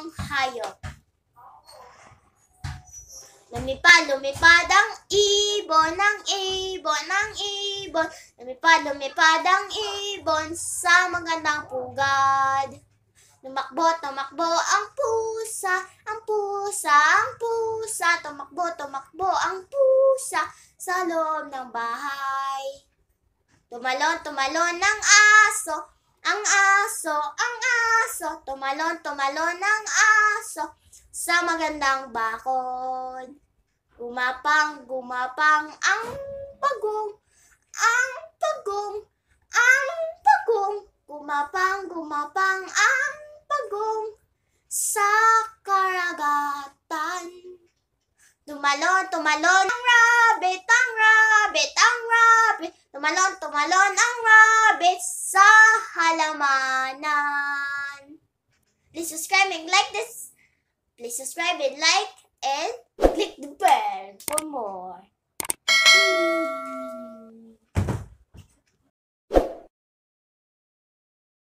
hayop. Lumipad ang ibon, Lumipad ang ibon sa magandang pugad. Tumakbo ang pusa, Tumakbo ang pusa sa loob ng bahay. Tumalon ang aso, Tumalon ang aso sa magandang bakod. Gumapang ang pagong, Gumapang ang pagong sa karagatan. Tumalon ang rabbit, Tumalon ang rabbit sa halamanan. Please subscribe and like and click the bell for more.